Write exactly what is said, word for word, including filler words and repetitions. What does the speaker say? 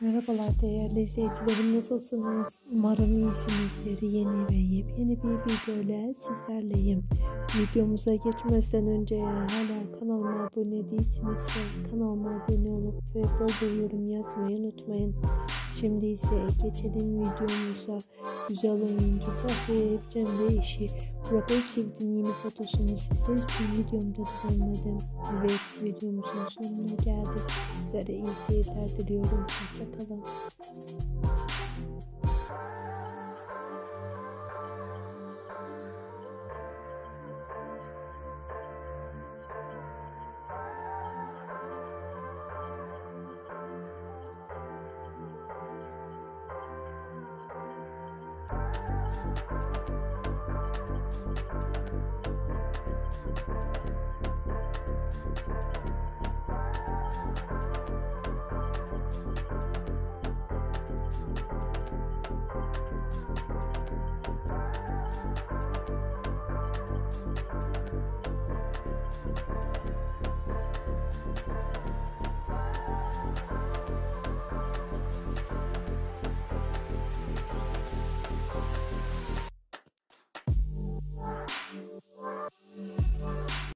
Merhabalar değerli izleyicilerim, nasılsınız? Umarım iyisinizdir. Yeni ve yepyeni bir video ile sizlerleyim. Videomuza geçmezden önce eğer hala kanalıma abone değilsinizse kanalıma abone olup ve bol bol yorum yazmayı unutmayın. Şimdi ise geçelim videomuza. Güzel oyuncu Fahriye Evcen ve eşi Burak Özçivit'in yeni fotosunu sizler için videomda düzenledim. Evet, videomuzun sonuna geldik. Sizlere iyi seyirler diliyorum. Hoşçakalın.